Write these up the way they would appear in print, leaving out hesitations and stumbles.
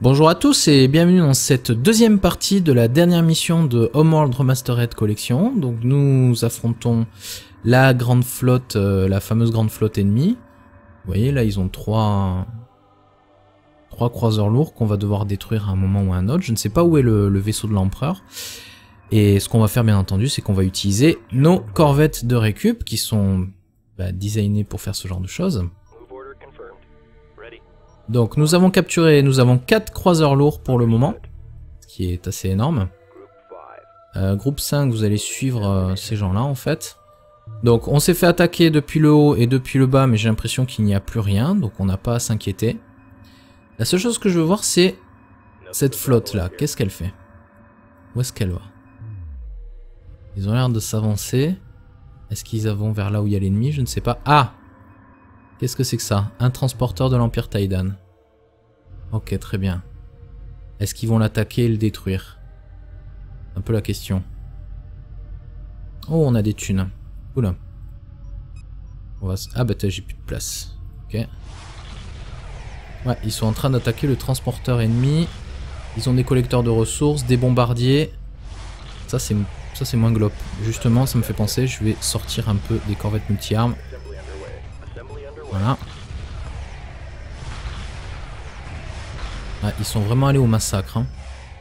Bonjour à tous et bienvenue dans cette deuxième partie de la dernière mission de Homeworld Remastered Collection. Donc nous affrontons la grande flotte, la fameuse grande flotte ennemie. Vous voyez là ils ont trois croiseurs lourds qu'on va devoir détruire à un moment ou à un autre. Je ne sais pas où est le vaisseau de l'empereur. Et ce qu'on va faire bien entendu c'est qu'on va utiliser nos corvettes de récup qui sont designées pour faire ce genre de choses. Donc nous avons 4 croiseurs lourds pour le moment, ce qui est assez énorme. Groupe 5, vous allez suivre ces gens-là en fait. Donc on s'est fait attaquer depuis le haut et depuis le bas, mais j'ai l'impression qu'il n'y a plus rien, donc on n'a pas à s'inquiéter. La seule chose que je veux voir c'est cette flotte là, qu'est-ce qu'elle fait? Où est-ce qu'elle va? Ils ont l'air de s'avancer. Est-ce qu'ils vont vers là où il y a l'ennemi? Je ne sais pas. Ah! Qu'est-ce que c'est que ça? Un transporteur de l'Empire Taidan. Ok, très bien. Est-ce qu'ils vont l'attaquer et le détruire? Un peu la question. Oh, on a des thunes. Oula. Ah bah j'ai plus de place. Ok. Ouais, ils sont en train d'attaquer le transporteur ennemi. Ils ont des collecteurs de ressources, des bombardiers. Ça c'est moins glop. Justement, ça me fait penser, je vais sortir un peu des corvettes multi-armes. Voilà. Ah, ils sont vraiment allés au massacre. Hein.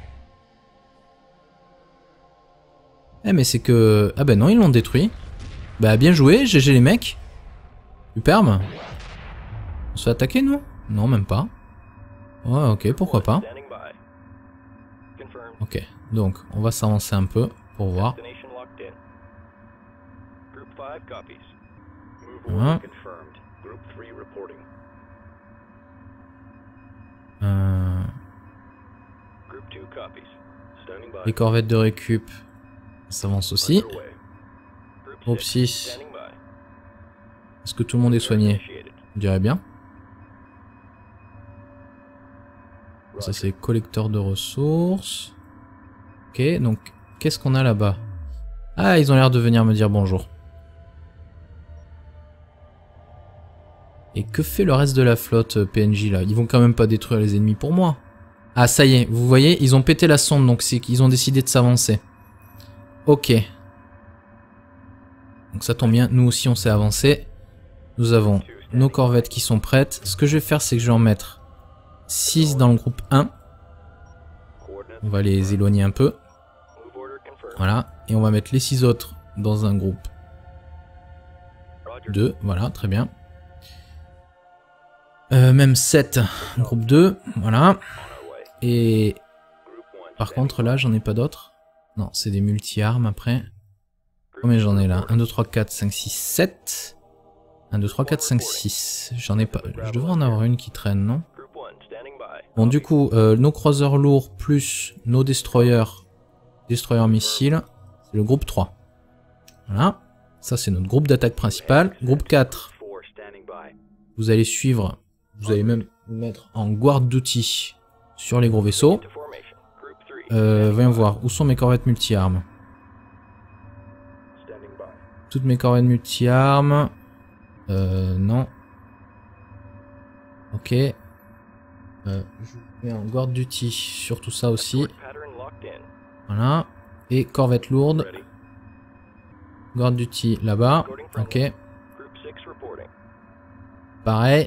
Eh mais c'est que... Ah ben non, ils l'ont détruit. Bah bien joué, GG les mecs. Superbe. On se fait attaquer nous? Non, même pas. Ouais, ok, pourquoi pas. Ok, donc on va s'avancer un peu pour voir. Voilà. Les corvettes de récup s'avancent aussi. Groupe 6. Est-ce que tout le monde est soigné? Je dirais bien. Ça c'est collecteur de ressources. Ok, donc qu'est-ce qu'on a là-bas? Ah, ils ont l'air de venir me dire bonjour. Et que fait le reste de la flotte PNJ là? Ils vont quand même pas détruire les ennemis pour moi. Ah ça y est, vous voyez, ils ont pété la sonde, donc c'est qu'ils ont décidé de s'avancer. Ok. Donc ça tombe bien, nous aussi on s'est avancé. Nous avons nos corvettes qui sont prêtes. Ce que je vais faire, c'est que je vais en mettre 6 dans le groupe 1. On va les éloigner un peu. Voilà. Et on va mettre les 6 autres dans un groupe 2. Voilà, très bien. Même 7, groupe 2. Voilà. Et par contre là j'en ai pas d'autres. Non, c'est des multi-armes après. Combien j'en ai là? 1, 2, 3, 4, 5, 6, 7. 1, 2, 3, 4, 5, 6. J'en ai pas. Je devrais en avoir une qui traîne, non? Bon du coup, nos croiseurs lourds plus nos destroyers missiles, c'est le groupe 3. Voilà. Ça c'est notre groupe d'attaque principal. Groupe 4. Vous allez suivre, vous allez même vous mettre en guarde d'outils sur les gros vaisseaux. Voyons voir, où sont mes corvettes multi-armes? Toutes mes corvettes multi-armes. Non. Ok. Je mets en guarde d'outils sur tout ça aussi. Voilà. Et corvette lourde. Guarde d'outils là-bas. Ok. Pareil.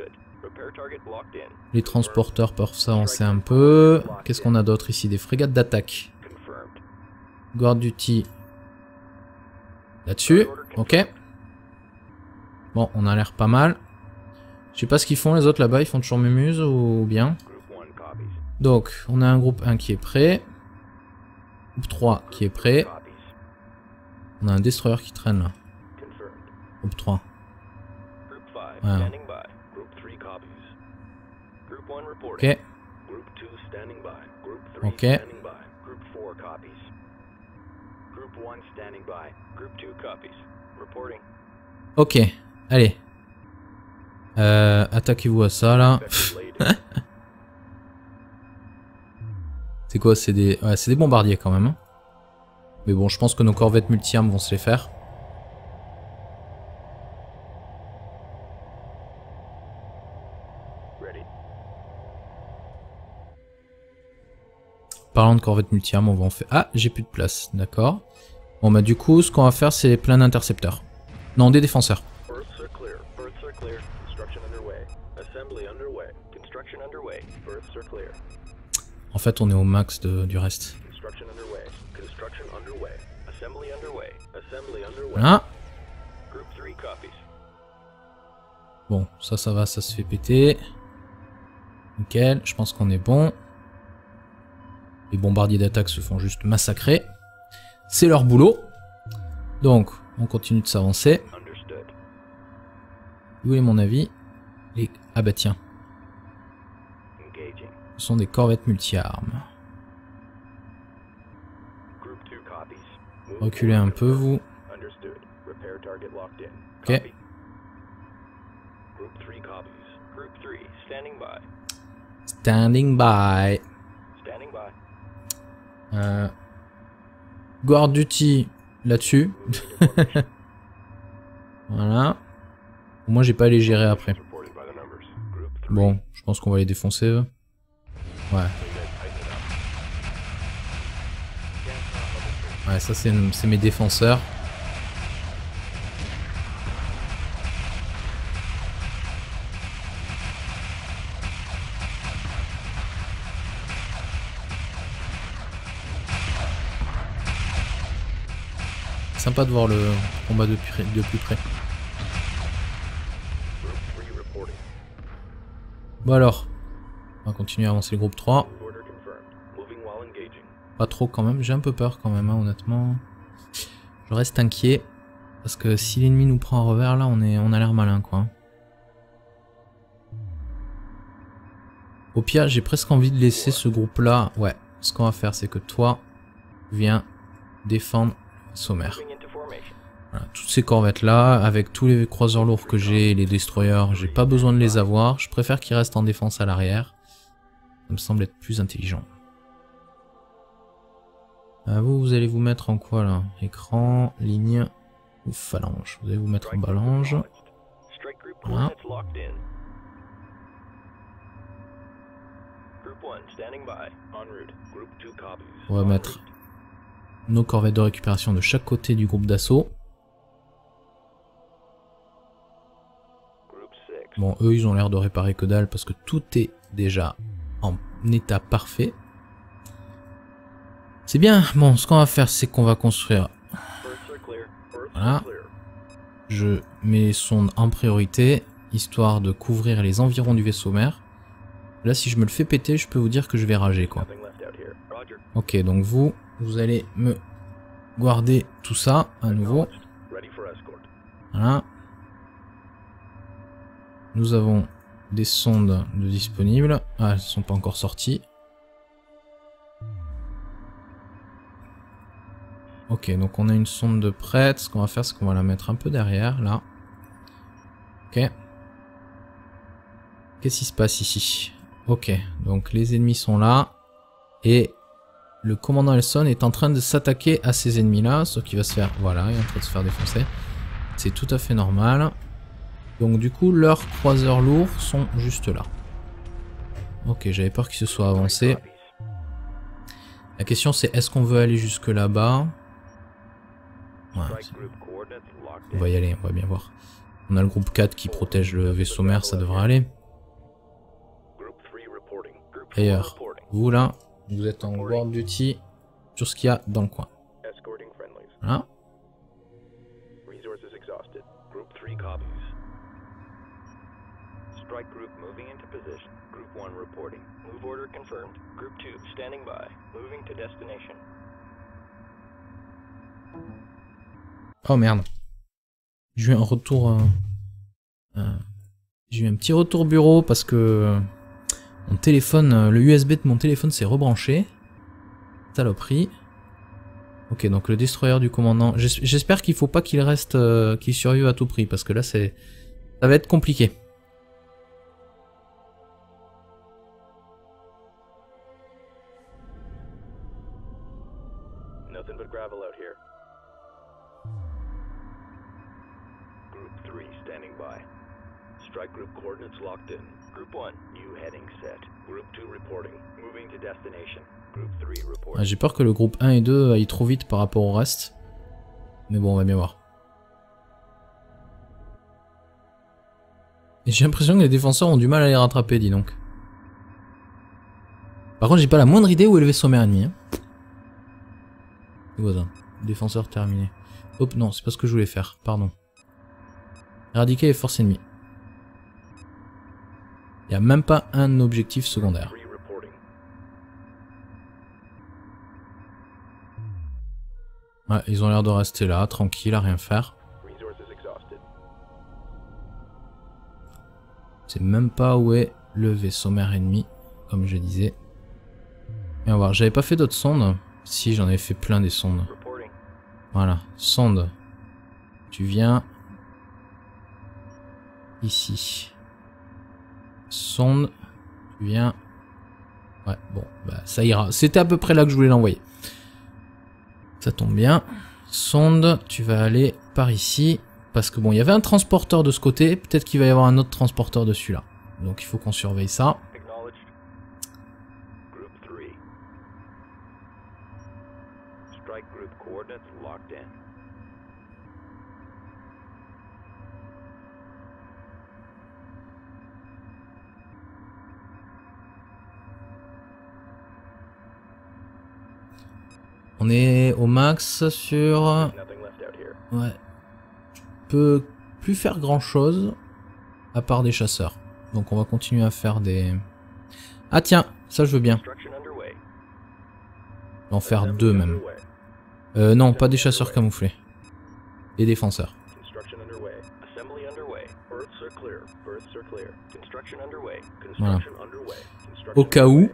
Les transporteurs peuvent s'avancer un peu. Qu'est-ce qu'on a d'autre ici? Des frégates d'attaque. Guard duty. Là-dessus. Ok. Bon, on a l'air pas mal. Je sais pas ce qu'ils font les autres là-bas. Ils font toujours mémuse ou bien? Donc, on a un groupe 1 qui est prêt. Groupe 3 qui est prêt. On a un destroyer qui traîne là. Groupe 3. Voilà. Ok. Ok. Ok. Allez. Attaquez-vous à ça là. C'est quoi? C'est des... Ouais, c'est des bombardiers quand même. Hein. Mais bon, je pense que nos corvettes multi-armes vont se les faire. Parlant de corvette multi-armes, on va en faire... Ah, j'ai plus de place, d'accord. Bon bah du coup, ce qu'on va faire, c'est plein d'intercepteurs. Non, des défenseurs. En fait, on est au max du reste. Voilà. Bon, ça va, ça se fait péter. Nickel, je pense qu'on est bon. Les bombardiers d'attaque se font juste massacrer. C'est leur boulot. Donc, on continue de s'avancer. Où est mon avis? Ah bah tiens. Ce sont des corvettes multi-armes. Reculez un peu, vous. Ok. Standing by. Guard duty là-dessus. Voilà. Moi, j'ai pas à les gérer après. Bon, je pense qu'on va les défoncer. Ouais. Ouais, ça c'est mes défenseurs. Sympa de voir le combat de plus près. Bon alors, on va continuer à avancer le groupe 3. Pas trop quand même, j'ai un peu peur quand même, hein, honnêtement. Je reste inquiet. Parce que si l'ennemi nous prend un revers, là, on a l'air malin, quoi. Au pire, j'ai presque envie de laisser ce groupe-là. Ouais, ce qu'on va faire, c'est que toi, viens défendre sommaire. Voilà, toutes ces corvettes-là, avec tous les croiseurs lourds que j'ai, les destroyers, j'ai pas besoin de les avoir. Je préfère qu'ils restent en défense à l'arrière. Ça me semble être plus intelligent. Vous allez vous mettre en quoi là? Écran, ligne ou phalange? Vous allez vous mettre en phalange. Voilà. On va mettre nos corvettes de récupération de chaque côté du groupe d'assaut. Bon, eux ils ont l'air de réparer que dalle parce que tout est déjà en état parfait. C'est bien. Bon, ce qu'on va faire, c'est qu'on va construire. Voilà. Je mets les sondes en priorité, histoire de couvrir les environs du vaisseau mère. Là, si je me le fais péter, je peux vous dire que je vais rager, quoi. Ok, donc vous allez me garder tout ça à nouveau. Voilà. Nous avons des sondes de disponibles. Ah, elles ne sont pas encore sorties. Ok, donc on a une sonde de prête. Ce qu'on va faire, c'est qu'on va la mettre un peu derrière, là. Ok. Qu'est-ce qui se passe ici? Ok, donc les ennemis sont là. Et le commandant Elson est en train de s'attaquer à ces ennemis-là. Sauf qu'il va se faire... Voilà, il est en train de se faire défoncer. C'est tout à fait normal. Donc du coup, leurs croiseurs lourds sont juste là. Ok, j'avais peur qu'ils se soient avancés. La question c'est, est-ce qu'on veut aller jusque là-bas? Ouais, on va y aller, on va bien voir. On a le groupe 4 qui protège le vaisseau mère, ça devrait aller. D'ailleurs, vous là, vous êtes en guard duty sur ce qu'il y a dans le coin. Voilà. Oh merde. J'ai eu un retour... j'ai eu un petit retour bureau parce que mon téléphone, le USB de mon téléphone s'est rebranché. Saloperie. Ok, donc le destroyer du commandant. J'espère qu'il faut pas qu'il reste, qu'il survive à tout prix parce que là ça va être compliqué. Ah, j'ai peur que le groupe 1 et 2 aillent trop vite par rapport au reste. Mais bon, on va bien voir. Et j'ai l'impression que les défenseurs ont du mal à les rattraper, dis donc. Par contre, j'ai pas la moindre idée où est le vaisseau mère ennemi. Hein. Voisin. Défenseur terminé. Hop, non, c'est pas ce que je voulais faire, pardon. Éradiquer les forces ennemies. Il n'y a même pas un objectif secondaire. Ouais, ils ont l'air de rester là, tranquille, à rien faire. Je sais même pas où est le vaisseau mère ennemi, comme je disais. Et on va voir, j'avais pas fait d'autres sondes. Si, j'en avais fait plein des sondes. Voilà, sonde. Tu viens ici. Sonde, tu viens. Ouais, bon, bah ça ira. C'était à peu près là que je voulais l'envoyer. Ça tombe bien. Sonde, tu vas aller par ici. Parce que bon, il y avait un transporteur de ce côté. Peut-être qu'il va y avoir un autre transporteur de celui-là. Donc il faut qu'on surveille ça. On est au max sur... Ouais. Je peux plus faire grand chose à part des chasseurs. Donc on va continuer à faire des... Ah tiens, ça je veux bien. En faire deux même. Non, pas des chasseurs camouflés. Des défenseurs. Voilà. Au cas où.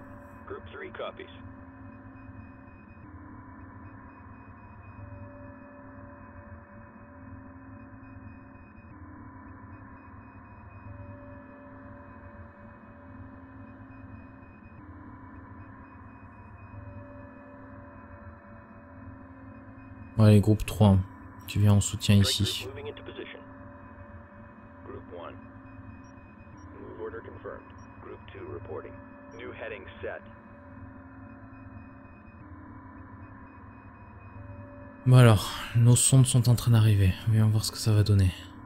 Ouais, groupe 3, tu viens en soutien ici. Bon alors, nos sondes sont en train d'arriver. Voyons voir ce que ça va donner.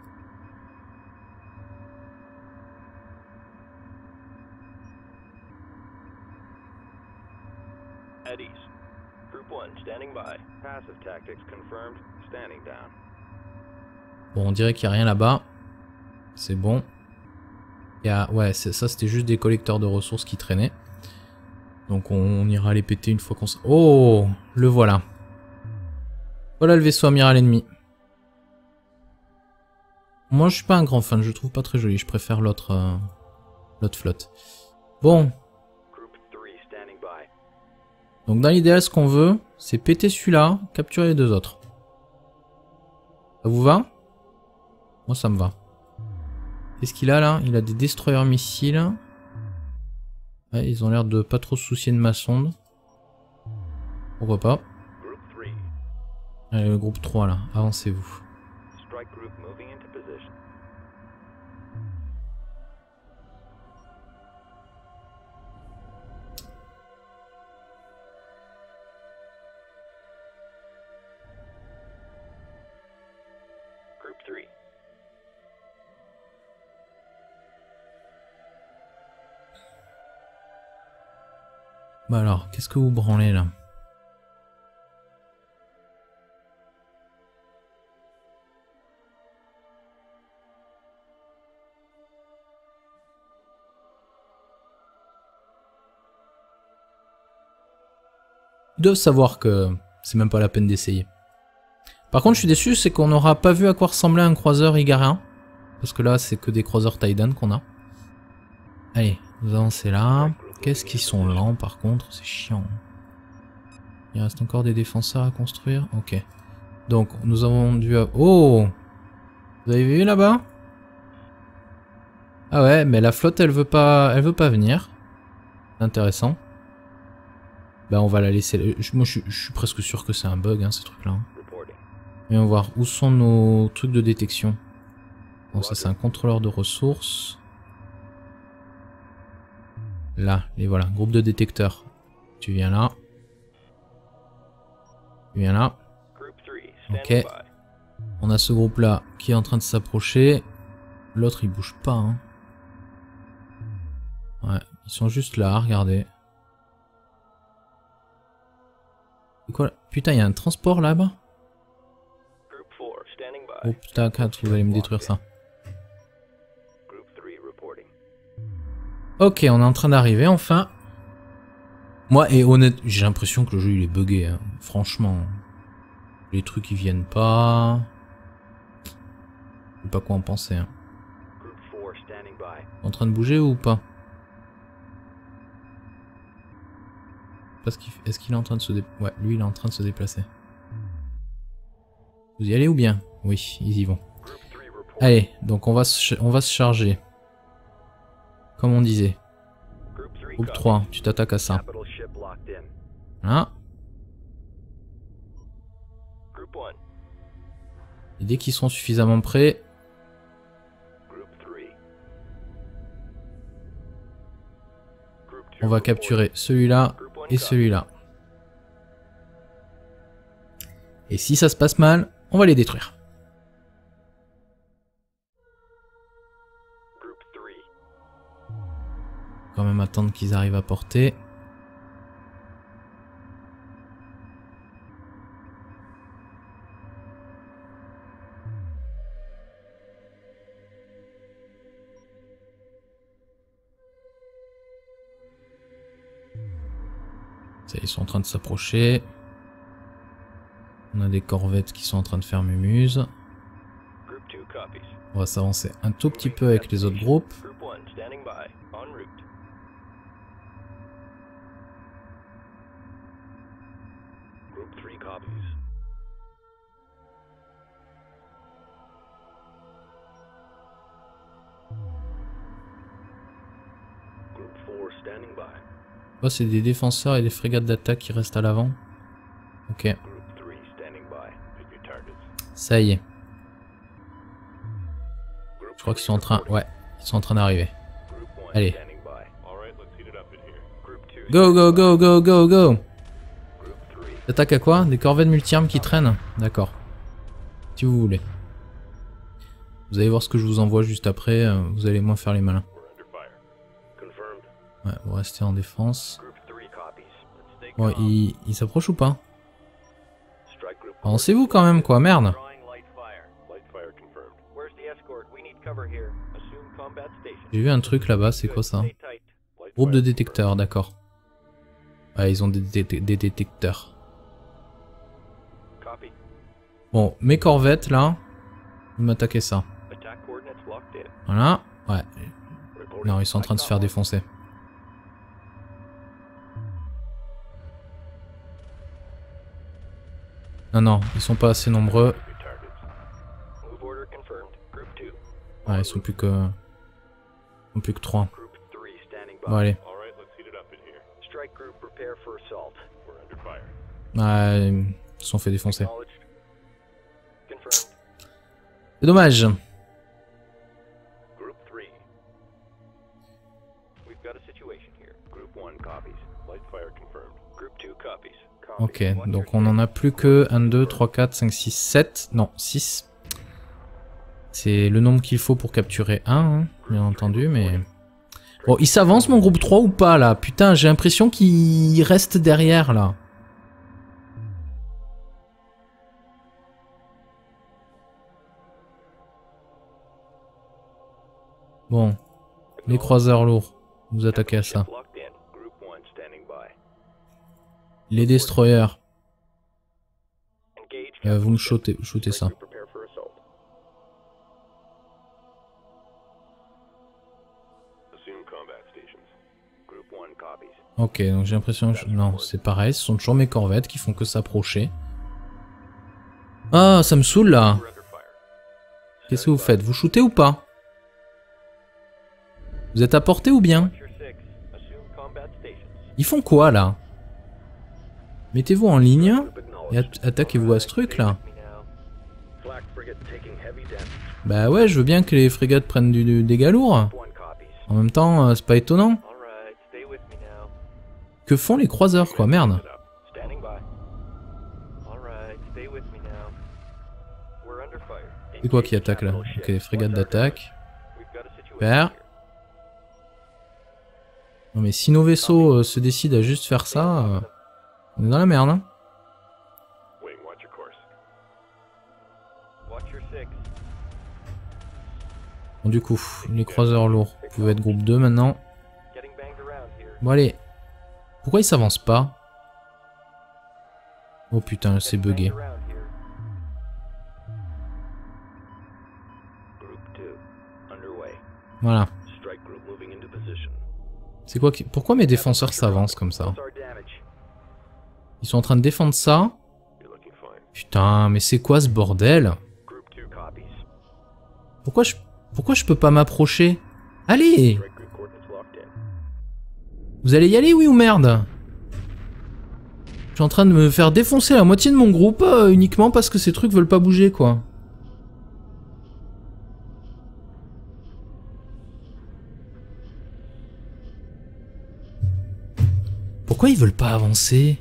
Bon, on dirait qu'il n'y a rien là-bas. C'est bon. Il y a... Ouais, ça c'était juste des collecteurs de ressources qui traînaient. Donc on ira les péter une fois qu'on... Oh, le voilà. Voilà le vaisseau amiral ennemi. Moi je suis pas un grand fan, je le trouve pas très joli. Je préfère l'autre l'autre flotte. Bon. Donc dans l'idéal, ce qu'on veut, c'est péter celui-là, capturer les deux autres. Ça vous va? Moi ça me va. Qu'est-ce qu'il a là? Il a des destroyers missiles. Ouais, ils ont l'air de pas trop se soucier de ma sonde. Pourquoi pas? Allez, le groupe 3 là, avancez-vous. Bah alors, qu'est-ce que vous branlez là? Ils doivent savoir que c'est même pas la peine d'essayer. Par contre, je suis déçu, c'est qu'on n'aura pas vu à quoi ressemblait un croiseur Igarin. Parce que là, c'est que des croiseurs Taidan qu'on a. Allez, nous avancons là. Qu'est-ce qu'ils sont lents par contre, c'est chiant. Il reste encore des défenseurs à construire. Ok. Donc, nous avons dû... Oh! Vous avez vu là-bas? Ah ouais, mais la flotte, elle veut pas venir. C'est intéressant. Bah on va la laisser... Moi je suis presque sûr que c'est un bug hein, ce truc là. Et on va voir où sont nos trucs de détection. Bon ça c'est un contrôleur de ressources. Là, et voilà, groupe de détecteurs. Tu viens là. Tu viens là. Ok. On a ce groupe là qui est en train de s'approcher. L'autre il bouge pas. Hein. Ouais, ils sont juste là, regardez. C'est quoi là? Putain, il y a un transport là-bas. Oh putain, 4, vous allez me détruire ça. Ok, on est en train d'arriver enfin. Moi, et honnête, j'ai l'impression que le jeu il est buggé. Hein. Franchement, les trucs ils viennent pas. Je sais pas quoi en penser. Hein. En train de bouger ou pas? Est-ce qu'il est en train de se déplacer? Ouais, lui il est en train de se déplacer. Vous y allez ou bien? Oui, ils y vont. Allez, donc on va se charger. Comme on disait. Groupe 3, tu t'attaques à ça. Voilà. Et dès qu'ils sont suffisamment prêts... On va capturer celui-là et celui-là. Et si ça se passe mal, on va les détruire. Quand même attendre qu'ils arrivent à portée. Ça, ils sont en train de s'approcher. On a des corvettes qui sont en train de faire mumuse. On va s'avancer un tout petit peu avec les autres groupes. Oh, c'est des défenseurs et des frégates d'attaque qui restent à l'avant. Ok. Ça y est. Je crois qu'ils sont en train... Ouais, ils sont en train d'arriver. Allez. Go, go, go, go, go, go. Attaque à quoi? Des corvettes multi-armes qui traînent? D'accord. Si vous voulez. Vous allez voir ce que je vous envoie juste après. Vous allez moins faire les malins. Ouais, vous restez en défense. Bon, il s'approche ou pas? Avancez-vous quand même, quoi, merde. J'ai vu un truc là-bas, c'est quoi ça? Groupe de détecteurs, d'accord. Ouais, ils ont des détecteurs. Bon, mes corvettes, là, ils m'attaquaient ça. Voilà, ouais. Non, ils sont en train de se faire défoncer. Non, non, ils sont pas assez nombreux. Ouais, ils sont plus que... plus que 3. Bon, allez. Ouais, ils se sont fait défoncer. C'est dommage. Ok, donc on en a plus que 1, 2, 3, 4, 5, 6, 7. Non, 6. C'est le nombre qu'il faut pour capturer un, hein, bien entendu, mais... Bon, il s'avance mon groupe 3 ou pas, là? Putain, j'ai l'impression qu'il reste derrière, là. Bon. Les croiseurs lourds. Vous attaquez à ça. Les destroyers. Vous me shootez ça. Ok, donc j'ai l'impression que... Non, c'est pareil, ce sont toujours mes corvettes qui font que s'approcher. Ah, ça me saoule là. Qu'est-ce que vous faites? Vous shootez ou pas? Vous êtes à portée ou bien? Ils font quoi là? Mettez-vous en ligne et attaquez-vous à ce truc là. Bah ouais, je veux bien que les frégates prennent du dégât lourd. En même temps, c'est pas étonnant. Que font les croiseurs, quoi, merde. C'est quoi qui attaque là? Ok, les frégates d'attaque. Super. Non mais si nos vaisseaux se décident à juste faire ça, on est dans la merde, hein. Bon, du coup, les croiseurs lourds, vous pouvez être groupe 2 maintenant. Bon allez. Pourquoi ils s'avancent pas? Oh putain, c'est bugué. Voilà. C'est quoi qui... Pourquoi mes défenseurs s'avancent comme ça? Ils sont en train de défendre ça. Putain, mais c'est quoi ce bordel? Pourquoi je peux pas m'approcher? Allez! Vous allez y aller, oui ou merde? Je suis en train de me faire défoncer la moitié de mon groupe uniquement parce que ces trucs veulent pas bouger, quoi. Pourquoi ils veulent pas avancer?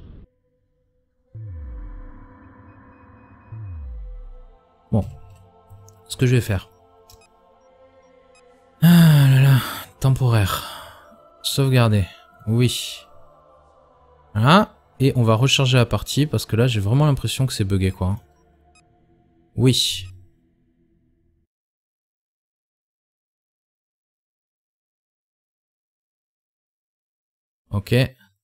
Bon. Ce que je vais faire. Ah là là. Temporaire. Sauvegarder. Oui. Voilà. Et on va recharger la partie parce que là j'ai vraiment l'impression que c'est bugué, quoi. Oui. Ok.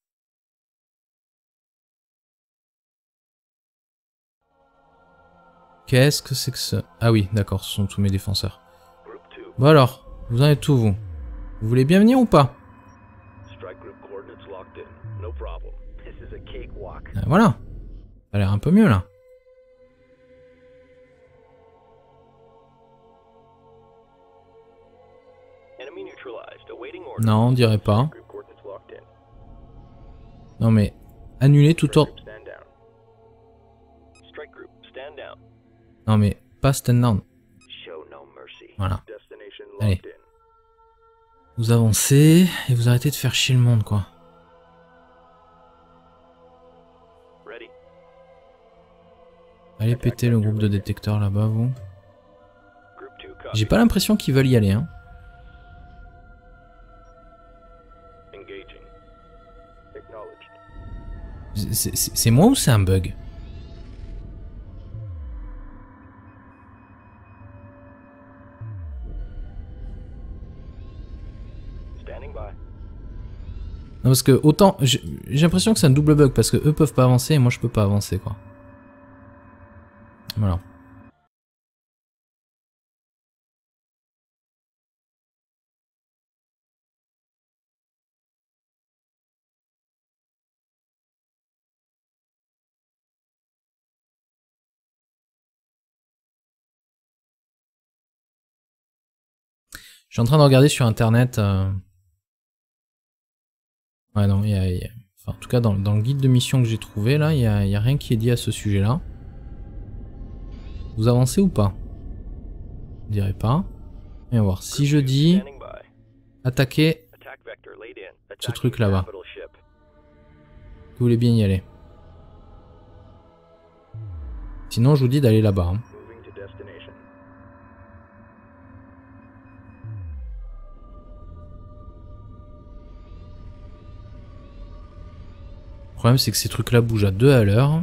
Qu'est-ce que c'est que ça? Ah oui, d'accord, ce sont tous mes défenseurs. Bon alors, vous en êtes où, vous? Vous voulez bien venir ou pas? Voilà. Ça a l'air un peu mieux, là. Non, on dirait pas. Non mais, annuler tout ordre. Non mais, pas stand down. Voilà. Allez. Vous avancez et vous arrêtez de faire chier le monde, quoi. Allez péter le groupe de détecteurs là-bas, vous. J'ai pas l'impression qu'ils veulent y aller, hein. C'est moi ou c'est un bug? Non parce que autant j'ai l'impression que c'est un double bug parce que eux peuvent pas avancer et moi je peux pas avancer, quoi. Voilà. Je suis en train de regarder sur internet. Ouais non, enfin, en tout cas dans le guide de mission que j'ai trouvé là, il y a rien qui est dit à ce sujet-là. Vous avancez ou pas? Je dirais pas. Et on va voir. Si je dis attaquer ce truc là-bas, vous voulez bien y aller. Sinon je vous dis d'aller là-bas. Hein. Le problème c'est que ces trucs là bougent à 2 à l'heure.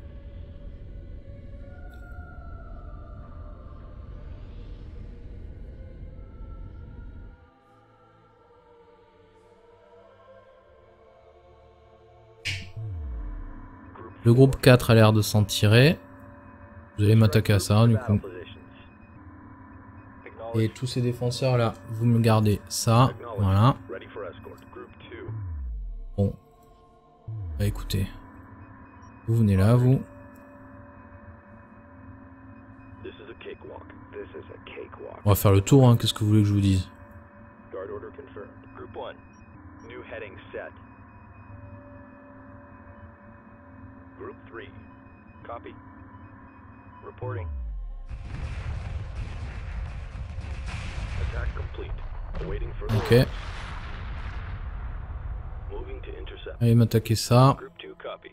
Le groupe 4 a l'air de s'en tirer. Vous allez m'attaquer à ça du coup. Et tous ces défenseurs là, vous me gardez ça. Voilà. Bon. Bah écoutez. Vous venez là, vous. On va faire le tour, hein. Qu'est-ce que vous voulez que je vous dise? Group 3. Copy. Reporting. Attack complete. Awaiting further orders. Moving to intercept. Allez m'attaquer ça. Group 2 copies.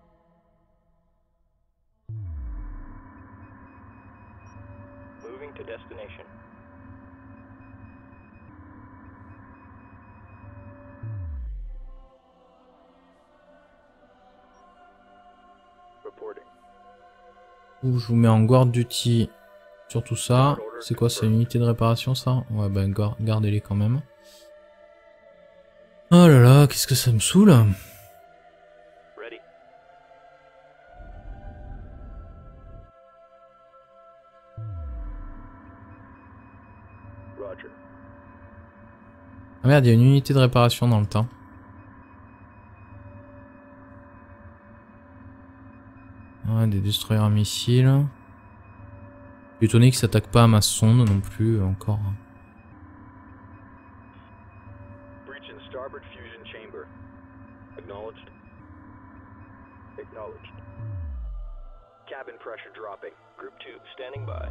Moving to destination. Reporting. Ou je vous mets en guard duty sur tout ça. C'est quoi, c'est une unité de réparation ça? Ouais ben gardez-les quand même. Oh là là, qu'est-ce que ça me saoule. Ready. Roger. Ah merde, il y a une unité de réparation dans le temps. Ouais, des destroyers missiles. Je suis étonné qu'ils s'attaquent pas à ma sonde non plus, encore. Breach in starboard fusion chamber. Acknowledged. Acknowledged. Cabin pressure dropping. Group 2 standing by.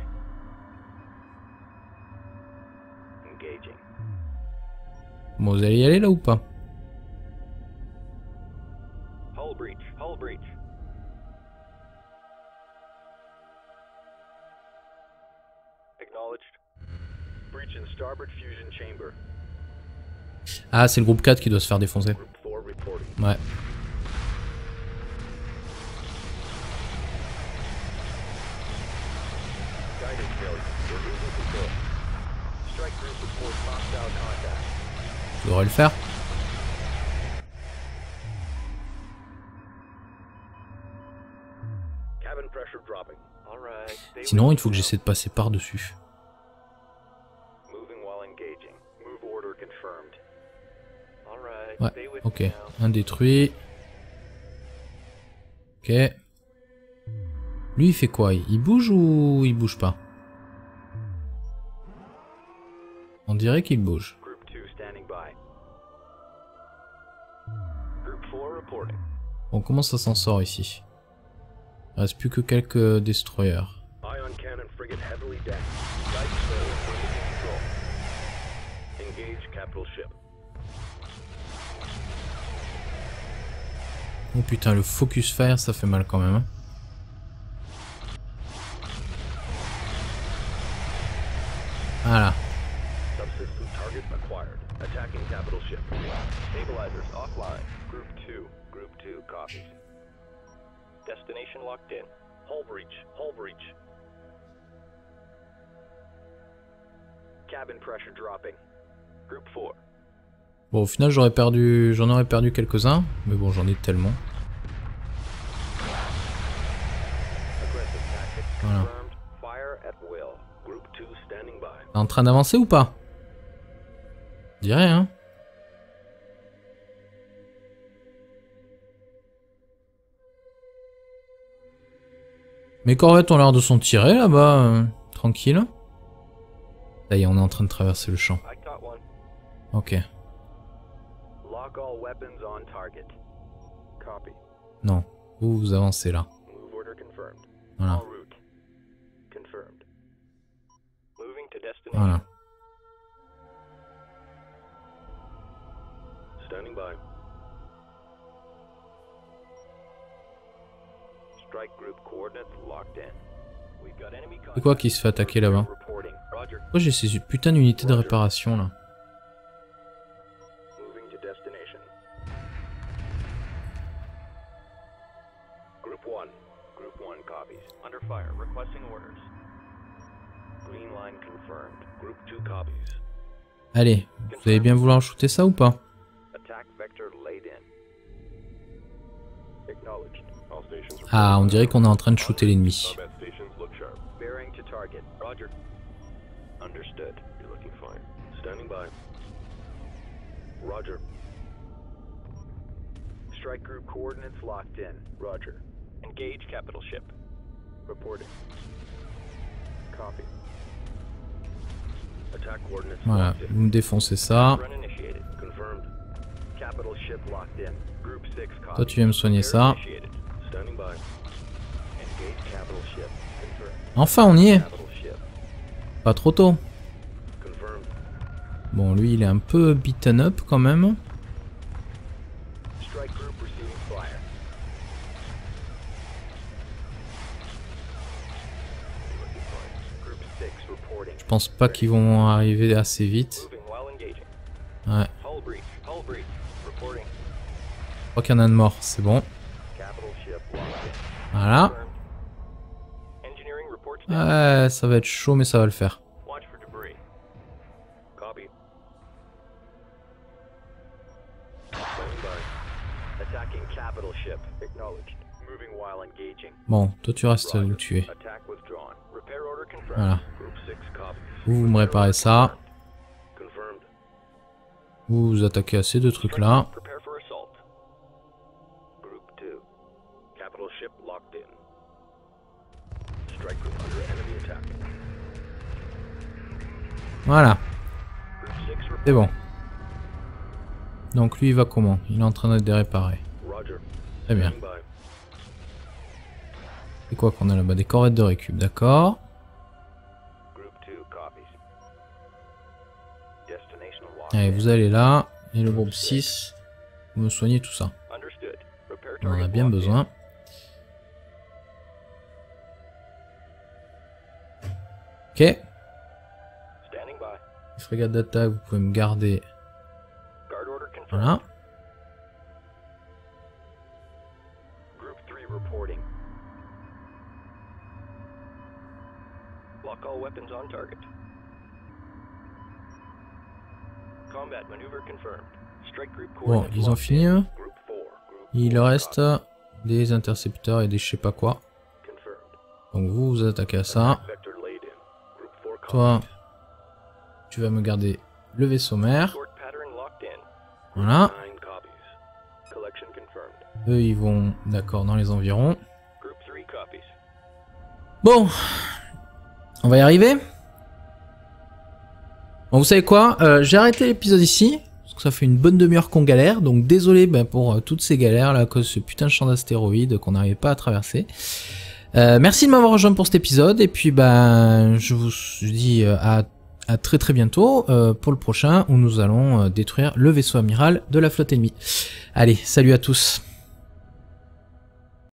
Engaging. Bon, vous allez y aller là ou pas? Hull breach. Hull breach. Acknowledged. Breach in starboard fusion chamber. Ah, c'est le groupe 4 qui doit se faire défoncer. Group 4 reporting. Ouais. Guidance failure. We're losing control. Strike group reports hostile contact. Je devrais le faire. Cabin pressure dropping. All right. Stay Sinon, with il faut que j'essaie de passer par-dessus. Moving while engaging. Move order confirmed. All right. Ouais, Stay with ok. me now. Un détruit. Ok. Lui, il fait quoi? Il bouge ou il bouge pas? On dirait qu'il bouge. Group 2 standing by. Group 4 reporting. Bon, comment ça s'en sort ici? Il reste plus que quelques destroyers. Ion cannon frigate heavily decked. Guidance failure. We're losing control. Engage capital ship. Oh putain, le focus fire, ça fait mal quand même. Hein. Voilà. Subsystem target acquired. Attacking capital ship. Stabilizers offline. Group 2. Group 2 copies. Destination locked in. Hull breach. Hull breach. Cabin pressure dropping. Group 4. Bon, au final, j'en aurais perdu quelques-uns, mais bon, j'en ai tellement. Aggressive tactics Voilà. confirmed. Fire at will. Group 2 standing by. T'es en train d'avancer ou pas? Je dirais, hein. Mes corvettes ont l'air de s'en tirer là-bas, tranquille. Ça y est, on est en train de traverser le champ. I caught one. Ok. Lock all weapons on target. Copy. Non, vous avancez là. Move order confirmed. Voilà. En route. Confirmed. Moving to destination. Voilà. Standing by. Strike group coordinates locked in. We've got enemy C'est quoi qui se fait attaquer là-bas? reporting. Roger. Pourquoi j'ai ces putains d'unités de réparation là? Moving to destination. Group 1. Group 1 copies. Under fire. Requesting orders. Green line confirmed. Group 2 copies. Allez, vous allez bien vouloir shooter ça ou pas? Attack vector laid in. Acknowledged. All stations are Ah, on dirait qu'on est en train de shooter l'ennemi. combat stations look sharp. Bearing to target. Roger. Understood. You're looking fine. Standing by. Roger. Strike group coordinates locked in. Roger. Engage capital ship. Reporting. Copy. Attack coordinates Voilà, locked vous in. me défoncez ça. Run initiated. Confirmed. Capital ship locked in. Group 6 copy. Toi, tu viens me soigner ça. Initiated. Standing by. Engage capital ship. Confirmed. Enfin, on y est. Capital ship. Pas trop tôt. Confirmed. Bon, lui, il est un peu beaten up quand même. Strike resuming fire. Looking fine. Group 6 reporting. Je pense pas qu'ils vont arriver assez vite. Moving while engaging. Ouais. Hull breach. Hull breach. Reporting. Je crois qu'il y en a un de mort, c'est bon. Capital ship locked in. Voilà. Confirmed. Engineering reports down. Ouais, ça va être chaud, mais ça va le faire. Watch for debris. Copy. Standing by. Attacking capital ship. Acknowledged. Moving while engaging. Bon, toi tu restes où tu es. Attack withdrawn. Repair order confirmed. Voilà. Group 6 copies. Vous me réparez ça. Confirmed. Vous vous attaquez à ces deux trucs là. Prepare for assault. Group 2. Capital ship locked in. Strike group under enemy attack. Voilà, Group 6 report. c'est bon. Donc lui il va comment? Il est en train d'être réparé. Roger. Très bien. Standing by. C'est quoi qu'on a là-bas? Des corvettes de récup, d'accord. Group 2 copies. Destination locked Allez, in. vous allez là. Et le groupe 6, vous me soignez tout ça. Understood. Repair On en a target bien locked in. besoin. Ok. Les Standing by. frégates d'attaque, vous pouvez me garder. Guard order confirmed. Voilà. Group 3 reporting. Lock all weapons on target. Combat maneuver confirmed. Strike group Bon, coordinates ils ont locked fini in. eux. Group 4. Group Il 4 reste copies. des intercepteurs et des je sais pas quoi. Confirmed. Donc vous vous attaquez à ça. Vector laid in. Group 4 Toi, copies. tu vas me garder le vaisseau mère. Sort pattern locked in. Voilà. 9 copies. Collection confirmed. Eux, ils vont, d'accord, dans les environs. Group 3 copies. Bon, on va y arriver. Bon, vous savez quoi, j'ai arrêté l'épisode ici, parce que ça fait une bonne demi-heure qu'on galère, donc désolé pour toutes ces galères là, à cause de ce putain de champ d'astéroïdes qu'on n'arrivait pas à traverser. Merci de m'avoir rejoint pour cet épisode, et puis je vous dis à très très bientôt pour le prochain, où nous allons détruire le vaisseau amiral de la flotte ennemie. Allez, salut à tous.